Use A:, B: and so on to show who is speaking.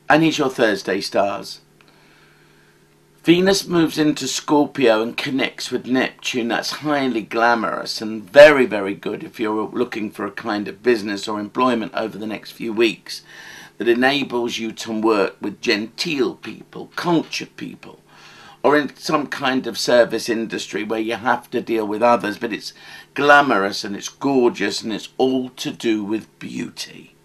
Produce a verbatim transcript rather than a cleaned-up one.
A: And here's your Thursday stars. Venus moves into Scorpio and connects with Neptune. That's highly glamorous and very, very good if you're looking for a kind of business or employment over the next few weeks that enables you to work with genteel people, cultured people, or in some kind of service industry where you have to deal with others, but it's glamorous and it's gorgeous and it's all to do with beauty.